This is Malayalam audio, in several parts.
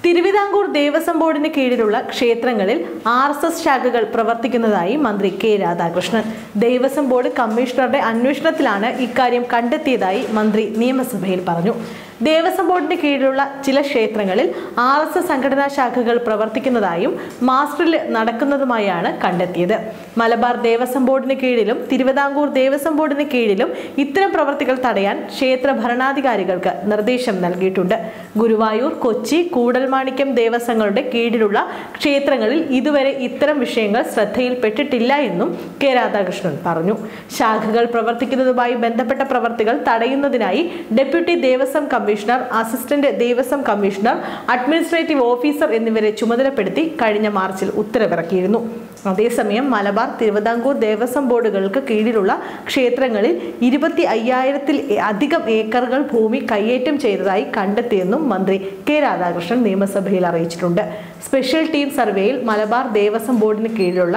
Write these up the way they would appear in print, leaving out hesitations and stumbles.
തിരുവിതാംകൂർ ദേവസ്വം ബോർഡിന് കീഴിലുള്ള ക്ഷേത്രങ്ങളിൽ ആർഎസ്എസ് ശാഖകൾ പ്രവർത്തിക്കുന്നതായി മന്ത്രി കെ രാധാകൃഷ്ണൻ. ദേവസ്വം ബോർഡ് കമ്മീഷണറുടെ അന്വേഷണത്തിലാണ് ഇക്കാര്യം കണ്ടെത്തിയതായി മന്ത്രി നിയമസഭയിൽ പറഞ്ഞു. ദേവസ്വം ബോർഡിന് കീഴിലുള്ള ചില ക്ഷേത്രങ്ങളിൽ ആർഎസ്എസ് സംഘടനാ ശാഖകൾ പ്രവർത്തിക്കുന്നതായും മാസ്റ്ററിൽ നടക്കുന്നതുമായാണ് കണ്ടെത്തിയത്. മലബാർ ദേവസ്വം ബോർഡിന് കീഴിലും തിരുവിതാംകൂർ ദേവസ്വം ബോർഡിന് കീഴിലും ഇത്തരം പ്രവർത്തികൾ തടയാൻ ക്ഷേത്ര ഭരണാധികാരികൾക്ക് നിർദ്ദേശം നൽകിയിട്ടുണ്ട്. ഗുരുവായൂർ, കൊച്ചി, കൂടൽമാണിക്യം ദേവസ്വങ്ങളുടെ കീഴിലുള്ള ക്ഷേത്രങ്ങളിൽ ഇതുവരെ ഇത്തരം വിഷയങ്ങൾ ശ്രദ്ധയിൽപ്പെട്ടിട്ടില്ല എന്നും കെ രാധാകൃഷ്ണൻ പറഞ്ഞു. ശാഖകൾ പ്രവർത്തിക്കുന്നതുമായി ബന്ധപ്പെട്ട പ്രവർത്തികൾ തടയുന്നതിനായി deputy Devaswom commissioner, assistant Devaswom commissioner, administrative officer എന്നിവരെ ചുമതലപ്പെടുത്തി കഴിഞ്ഞ മാർച്ചിൽ ഉത്തരവിറക്കിയിരുന്നു. അതേസമയം മലബാർ, തിരുവിതാംകൂർ ദേവസ്വം ബോർഡുകൾക്ക് കീഴിലുള്ള ക്ഷേത്രങ്ങളിൽ 25,000-ൽ അധികം ഏക്കറുകൾ ഭൂമി കയ്യേറ്റം ചെയ്തതായി കണ്ടെത്തിയെന്നും മന്ത്രി കെ രാധാകൃഷ്ണൻ നിയമസഭയിൽ അറിയിച്ചിട്ടുണ്ട്. സ്പെഷ്യൽ ടീം സർവേയിൽ മലബാർ ദേവസ്വം ബോർഡിന് കീഴിലുള്ള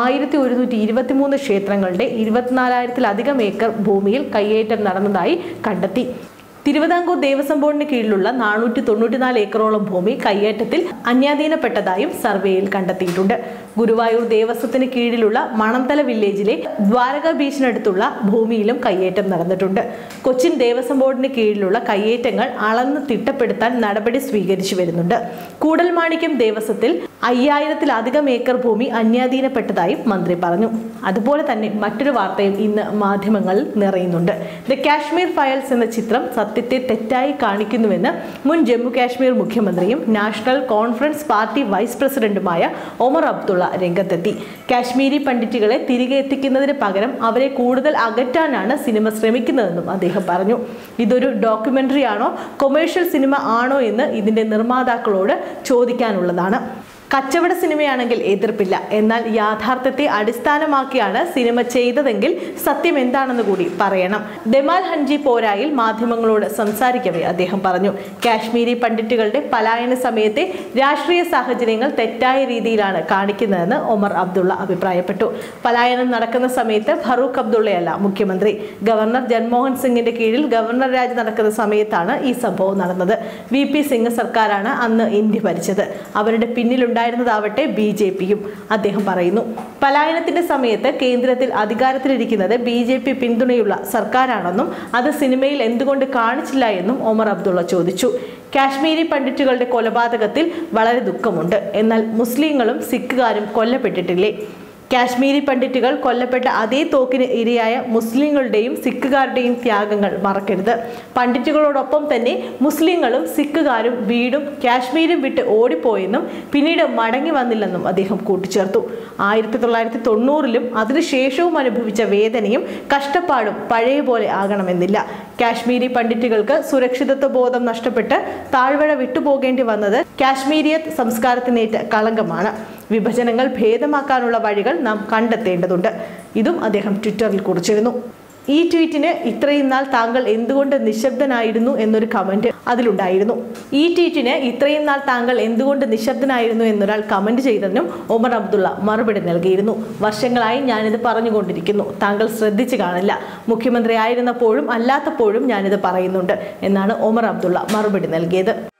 1123 ക്ഷേത്രങ്ങളുടെ 24,000-ലധികം ഏക്കർ ഭൂമിയിൽ കയ്യേറ്റം നടന്നതായി കണ്ടെത്തി. തിരുവിതാംകൂർ ദേവസ്വം ബോർഡിന് കീഴിലുള്ള 494 ഏക്കറോളം ഭൂമി കയ്യേറ്റത്തിൽ അന്യാധീനപ്പെട്ടതായും സർവേയിൽ കണ്ടെത്തിയിട്ടുണ്ട്. ഗുരുവായൂർ ദേവസ്വത്തിന് കീഴിലുള്ള മണന്തല വില്ലേജിലെ ദ്വാരക ബീച്ചിനടുത്തുള്ള ഭൂമിയിലും കയ്യേറ്റം നടന്നിട്ടുണ്ട്. കൊച്ചിൻ ദേവസ്വം ബോർഡിന് കീഴിലുള്ള കയ്യേറ്റങ്ങൾ അളന്ന് തിട്ടപ്പെടുത്താൻ നടപടി സ്വീകരിച്ചു വരുന്നുണ്ട്. കൂടൽമാണിക്യം ദേവസ്വത്തിൽ 5,000-ലധികം ഏക്കർ ഭൂമി അന്യാധീനപ്പെട്ടതായും മന്ത്രി പറഞ്ഞു. അതുപോലെ തന്നെ മറ്റൊരു വാർത്തയും ഇന്ന് മാധ്യമങ്ങളിൽ നിറയുന്നുണ്ട്. ദ കാശ്മീർ ഫയൽസ് എന്ന ചിത്രം സത്യത്തെ തെറ്റായി കാണിക്കുന്നുവെന്ന് മുൻ ജമ്മു കാശ്മീർ മുഖ്യമന്ത്രിയും നാഷണൽ കോൺഫറൻസ് പാർട്ടി വൈസ് പ്രസിഡന്റുമായ ഒമർ അബ്ദുള്ള രംഗത്തെത്തി. കാശ്മീരി പണ്ഡിറ്റുകളെ തിരികെ എത്തിക്കുന്നതിന് പകരം അവരെ കൂടുതൽ അകറ്റാനാണ് സിനിമ ശ്രമിക്കുന്നതെന്നും അദ്ദേഹം പറഞ്ഞു. ഇതൊരു ഡോക്യുമെന്ററി ആണോ കൊമേഴ്ഷ്യൽ സിനിമ ആണോ എന്ന് ഇതിന്റെ നിർമ്മാതാക്കളോട് ചോദിക്കാനുള്ളതാണ്. കച്ചവട സിനിമയാണെങ്കിൽ എതിർപ്പില്ല, എന്നാൽ യാഥാർത്ഥ്യത്തെ അടിസ്ഥാനമാക്കിയാണ് സിനിമ ചെയ്തതെങ്കിൽ സത്യം എന്താണെന്ന് കൂടി പറയണം. ദമാൽ ഹൻജി പോരായിൽ മാധ്യമങ്ങളോട് സംസാരിക്കവേ അദ്ദേഹം പറഞ്ഞു. കാശ്മീരി പണ്ഡിറ്റുകളുടെ പലായന സമയത്തെ രാഷ്ട്രീയ സാഹചര്യങ്ങൾ തെറ്റായ രീതിയിലാണ് കാണിക്കുന്നതെന്ന് ഒമർ അബ്ദുള്ള അഭിപ്രായപ്പെട്ടു. പലായനം നടക്കുന്ന സമയത്ത് ഫറൂഖ് അബ്ദുള്ളയല്ല മുഖ്യമന്ത്രി. ഗവർണർ ജൻമോഹൻ സിംഗിന്റെ കീഴിൽ ഗവർണർ രാജ് നടക്കുന്ന സമയത്താണ് ഈ സംഭവം നടന്നത്. VP സിംഗ് സർക്കാരാണ് അന്ന് ഇന്ത്യ ഭരിച്ചത്. അവരുടെ പിന്നിലുണ്ടായിരുന്നതാവട്ടെ BJPയും അദ്ദേഹം പറയുന്നു. പലായനത്തിന്റെ സമയത്ത് കേന്ദ്രത്തിൽ അധികാരത്തിലിരിക്കുന്നത് BJP പിന്തുണയുള്ള സർക്കാരാണെന്നും അത് സിനിമയിൽ എന്തുകൊണ്ട് കാണിച്ചില്ല എന്നും ഒമർ അബ്ദുള്ള ചോദിച്ചു. കാശ്മീരി പണ്ഡിറ്റുകളുടെ കൊലപാതകത്തിൽ വളരെ ദുഃഖമുണ്ട്, എന്നാൽ മുസ്ലിങ്ങളും സിഖുകാരും കൊല്ലപ്പെട്ടിട്ടില്ലേ? കാശ്മീരി പണ്ഡിറ്റുകൾ കൊല്ലപ്പെട്ട അതേ തോക്കിന് ഇരയായ മുസ്ലിങ്ങളുടെയും സിഖുകാരുടെയും ത്യാഗങ്ങൾ മറക്കരുത്. പണ്ഡിറ്റുകളോടൊപ്പം തന്നെ മുസ്ലിങ്ങളും സിഖുകാരും വീടും കാശ്മീരും വിട്ട് ഓടിപ്പോയെന്നും പിന്നീട് മടങ്ങി വന്നില്ലെന്നും അദ്ദേഹം കൂട്ടിച്ചേർത്തു. 1990-ലും അതിനുശേഷവും അനുഭവിച്ച വേദനയും കഷ്ടപ്പാടും പഴയ പോലെ ആകണമെന്നില്ല. കാശ്മീരി പണ്ഡിറ്റുകൾക്ക് സുരക്ഷിതത്വ ബോധം നഷ്ടപ്പെട്ട് താഴ്വര വിട്ടുപോകേണ്ടി വന്നത് കാശ്മീരിയത്ത് സംസ്കാരത്തിനേറ്റ കളങ്കമാണ്. വിഭജനങ്ങൾ ഭേദമാക്കാനുള്ള വഴികൾ നാം കണ്ടെത്തേണ്ടതുണ്ട്. ഇതും അദ്ദേഹം ട്വിറ്ററിൽ കുറിച്ചിരുന്നു. ഈ ട്വീറ്റിന് ഇത്രയും നാൾ താങ്കൾ എന്തുകൊണ്ട് നിശബ്ദനായിരുന്നു എന്നൊരു കമന്റ് അതിലുണ്ടായിരുന്നു. ഈ ട്വീറ്റിന് ഇത്രയും നാൾ താങ്കൾ എന്തുകൊണ്ട് നിശബ്ദനായിരുന്നു എന്നൊരാൾ കമന്റ് ചെയ്തതിനും ഒമർ അബ്ദുള്ള മറുപടി നൽകിയിരുന്നു. വർഷങ്ങളായി ഞാനിത് പറഞ്ഞുകൊണ്ടിരിക്കുന്നു, താങ്കൾ ശ്രദ്ധിച്ചു കാണില്ല. മുഖ്യമന്ത്രി ആയിരുന്നപ്പോഴും അല്ലാത്തപ്പോഴും ഞാനിത് പറയുന്നുണ്ട് എന്നാണ് ഒമർ അബ്ദുള്ള മറുപടി നൽകിയത്.